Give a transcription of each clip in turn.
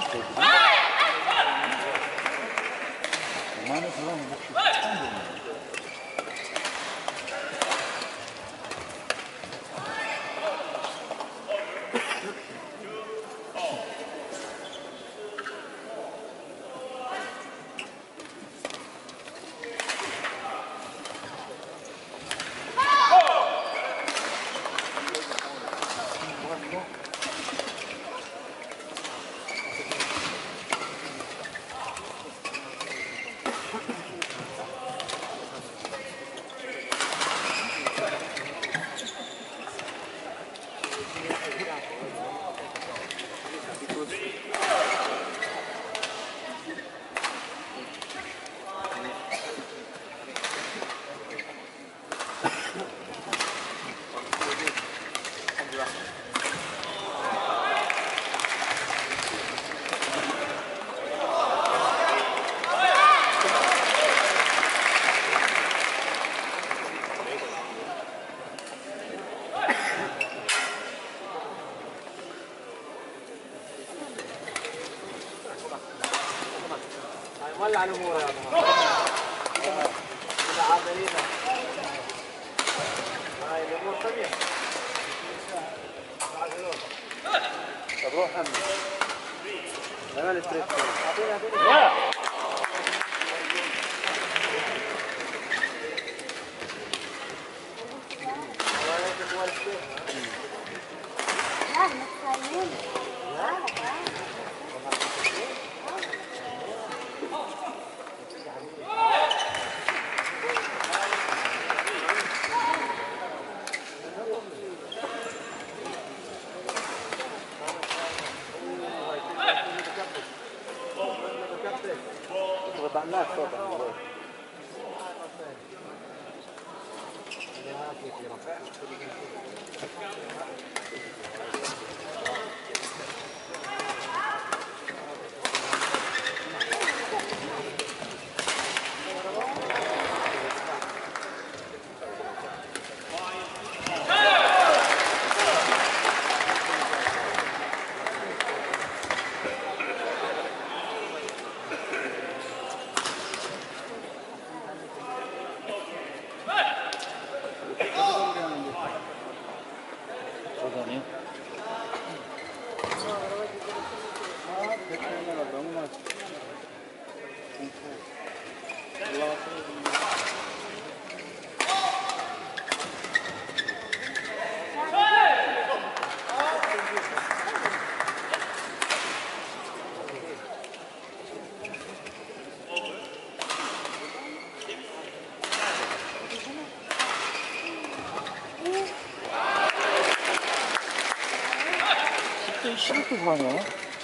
엄마는 그런 몫이 처음 보는 ولع الامور يا ابو عاملين هاي الامور طبيعي طب روح هم انا الستريت اعطيني الناس طبعا 시럽도 하냐?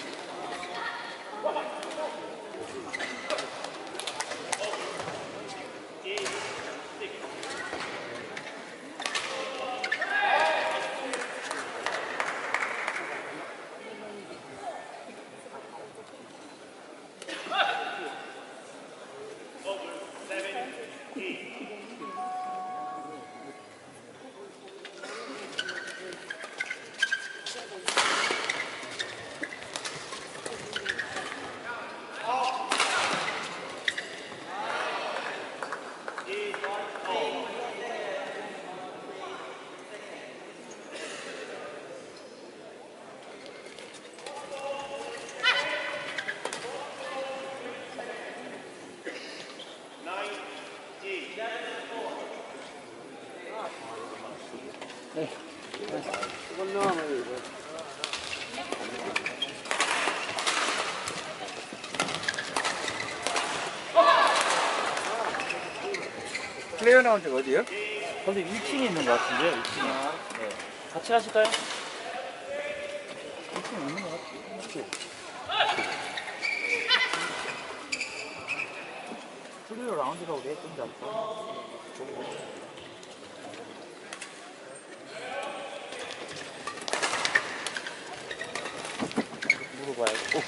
네. 플레이어 나온 데가 어디요? 거기 1층에 있는 것 같은데요, 1층에. 네. 같이 가실까요? 1층에 있는 것 같아요. 플레이어 라운지라고 돼 있던지 않죠? 물어봐야겠다.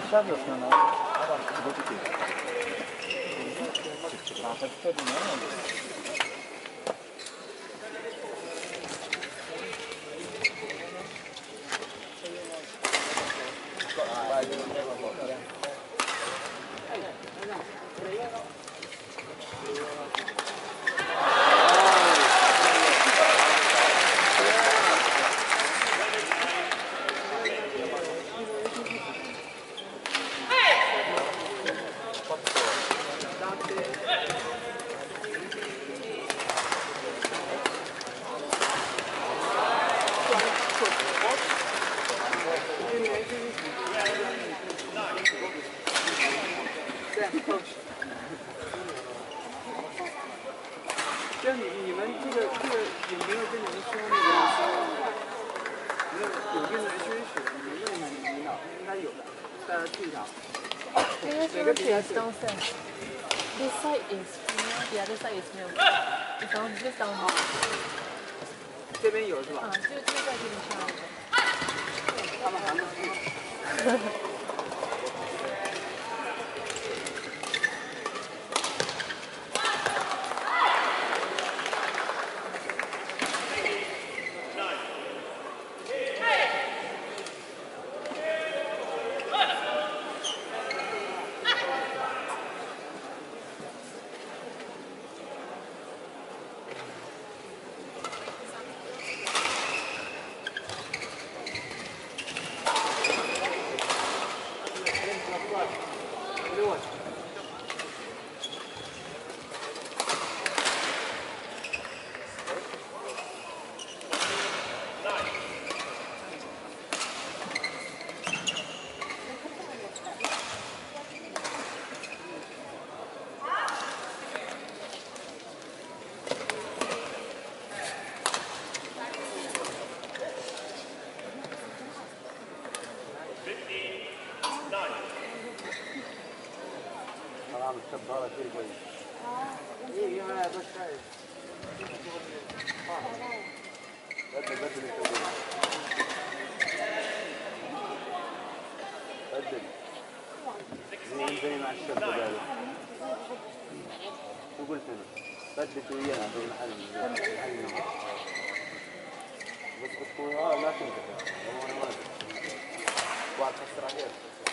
샵이었나? 어떻게? 아, 햇볕이네. Downstairs. This side is female, the other side is male. It's down, just down here. 这边有是吧？ 啊，就在这里上。 他们还没去。الشبارة كثير كويس. ايه يا بس شايف. بدل زي مع الشاب ده. وقلت له بدل ويانا في المحل. بس بتقول لا تنتهي. انا ما ادري. بعد كسر عليه.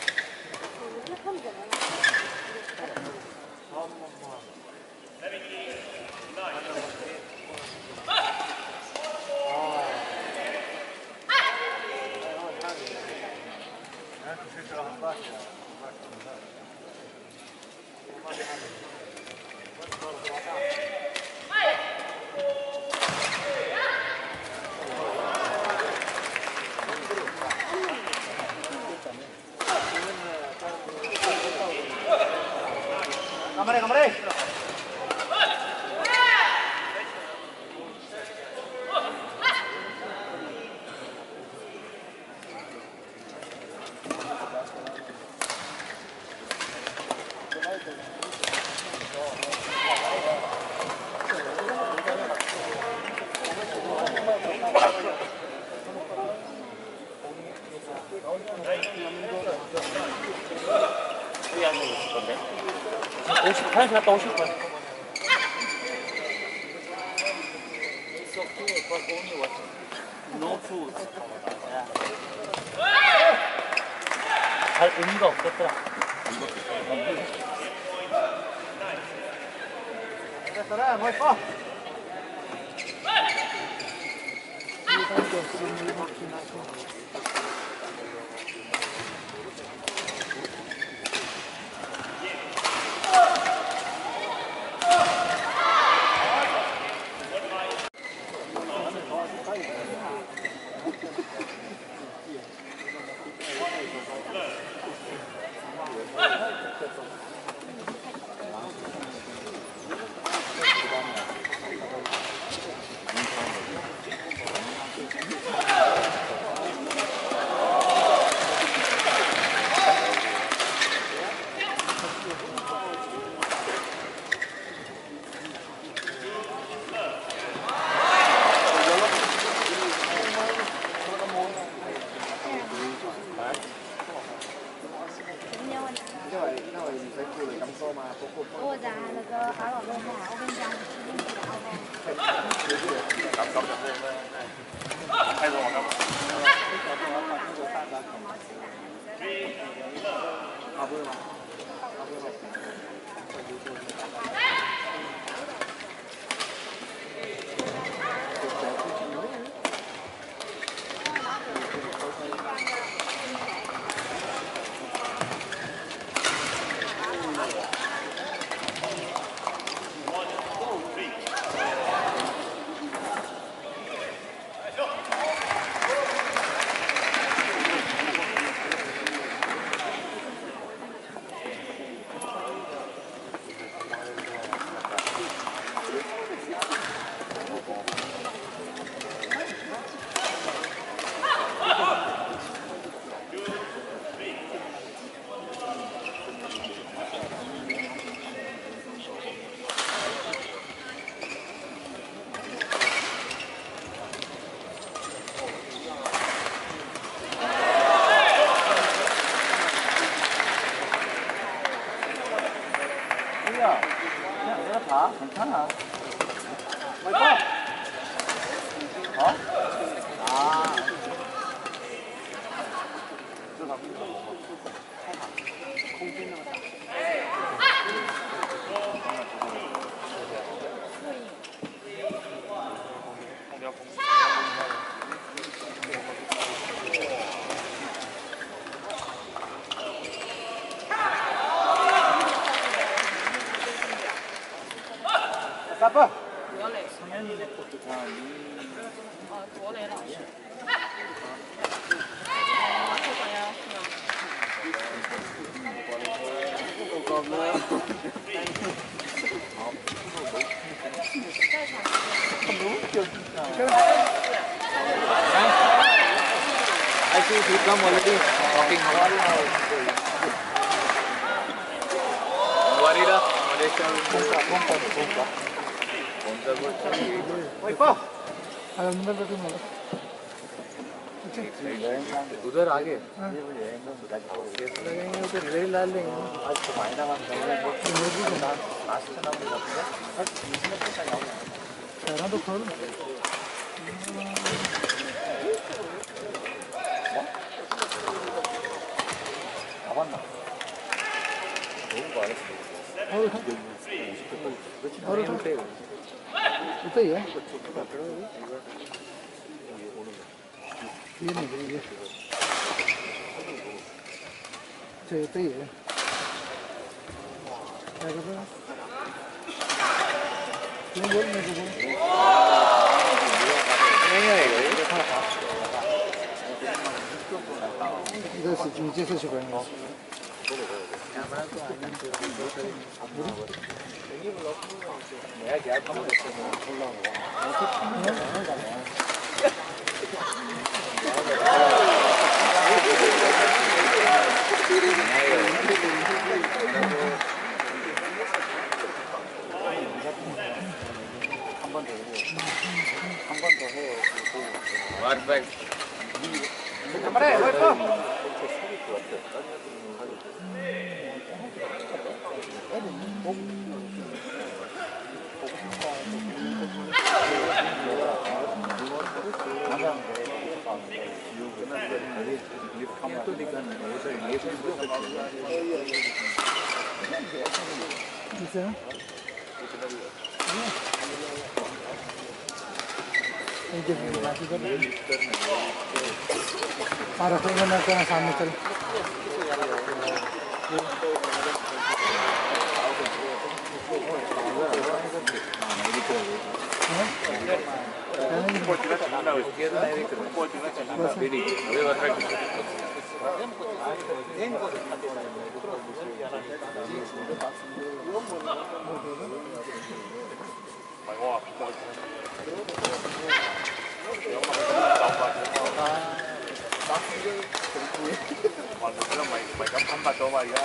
Cámara. 한 갔다 오실 거야. No food. 잘 의미가 없겠더라. 됐어라, 뭐 있어? rồi mình sẽ khui cắm tô mà Ô già là cơ áo ở bên nhà ở bên trong bên kia áo không. cắm cắm được luôn hay rồi không học luôn mà 그냥 내가 봐. 괜찮아. mày có 어? 아. cặp á 성현이네 것도 다. 아, 国雷老师。这个呀， còn nữa ai cứ thịt lắm rồi đi kinh quá quá đi đó ở đây chơi mày có उधर आगे आज तो मायना तो खोल 나왔나? 너무 많았어. और उतना ही है ये नहीं है ये उतना ही है क्या कर रहा है नहीं बोल मेरे को इधर से नीचे से छुपाएंगे 내가 계약하면 올라온 한번 더 해요. 한 번 더 해요. perfect 카메라에 왜 또? 있어요? 이게 और रखेंगे मैं तेरा सामने चल mày cắm thăm bà cho mày ra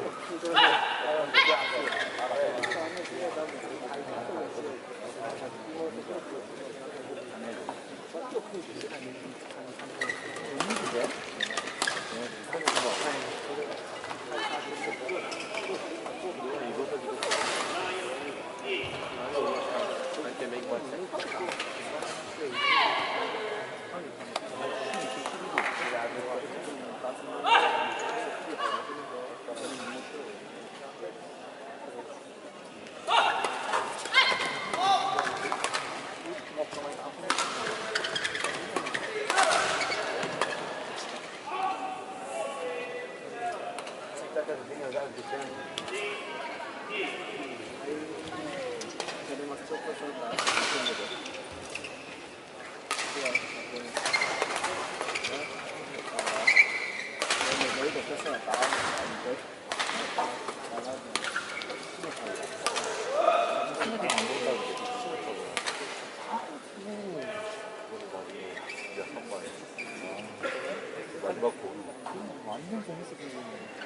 완전 재밌어 보이네.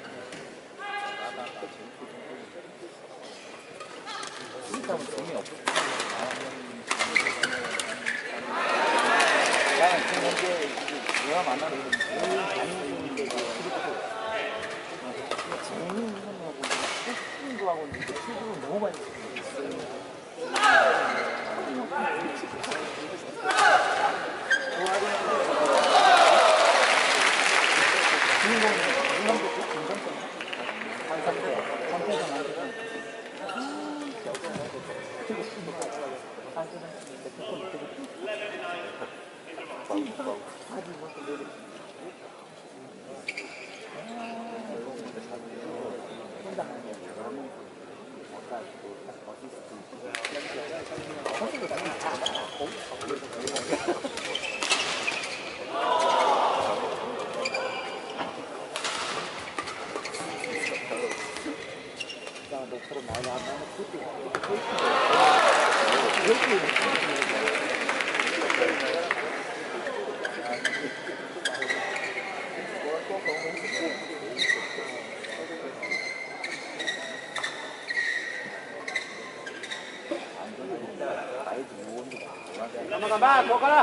일단은 재미없어. 나는 지금 현재 내가 만나는 애들은 제일 다니는데 재미있는 거하고 웃기는 거하고 이제 친구를 너무 많이 있어요. Gambar, bawa kalah.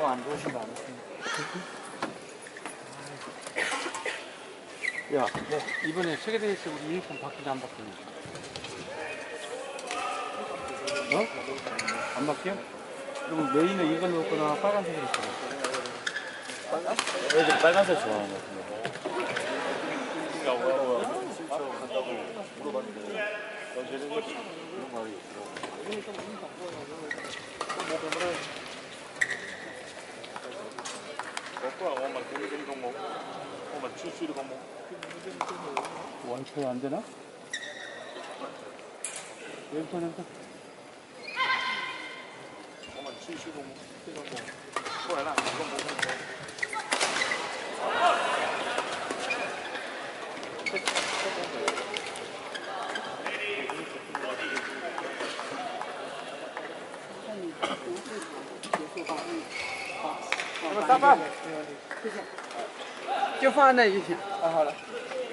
뭐안 좋으신 거 아니십니까? 야, 이번에 세계대회에서 우리 유니폼 바뀌지 안 바뀌냐? 어? 안 바뀌어? 그럼 메인은 이걸 넣거나 빨간색으로 써. 애들 빨간색 좋아하는 것 같은데. 원초에 안 되나? 왼손 왼손. 大爸，就放在那就行。啊，好了。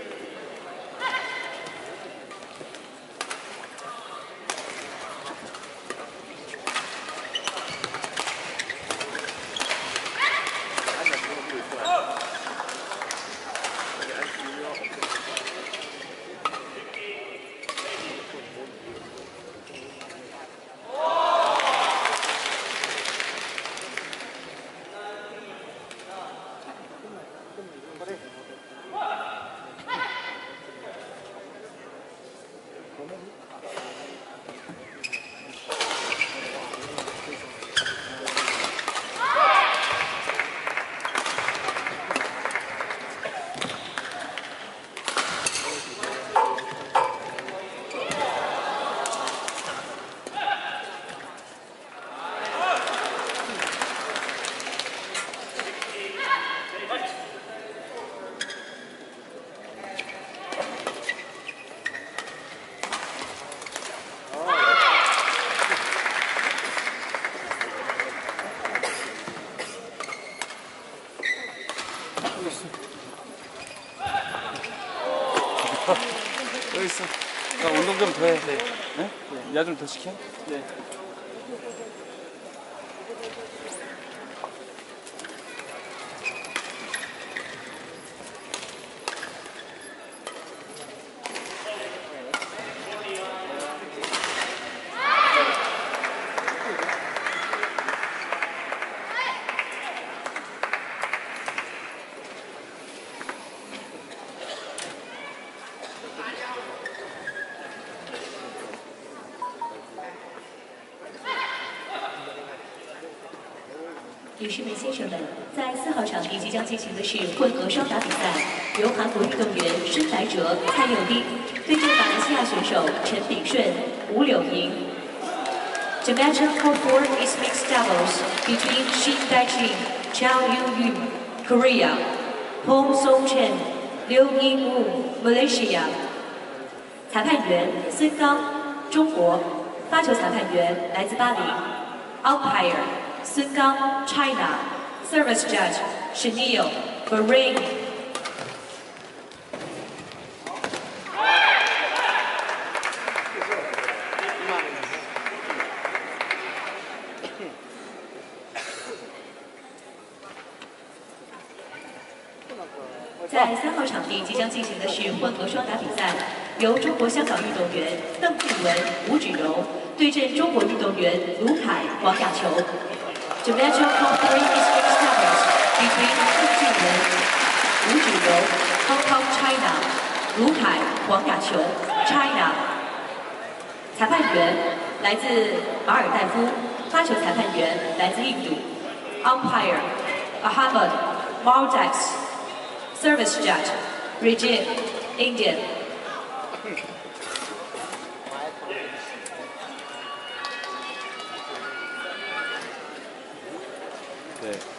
여기 있어. 나 운동 좀 더 해. 네? 야 좀 더 시켜? 네. 女士们、先生们，在4号场地即将进行的是混合双打比赛，由韩国运动员申来哲、蔡佑丁对阵马来西亚选手陈炳顺、吴柳莹。The match of call for is mixed doubles between Shin Dai-jin, Chao Yu-yu, Korea, Hong Song-chen, Liu Ying-wu, Malaysia。裁判员孙刚，中国。发球裁判员来自巴黎。Umpire。孙刚 China Service Judge Chenille Bahrain 在3号场地即将进行的是混合双打比赛，由中国香港运动员邓俊文、吴芷柔对阵中国运动员卢凯、黄雅球。The match of call 3 is mixed doubles between 邓俊文、吴芷柔 Hong Kong China、卢凯、黄雅球 China。裁判员来自马尔代夫，发球裁判员来自印度。Umpire Ahmad Maldex Service Judge Regime Indian。 对。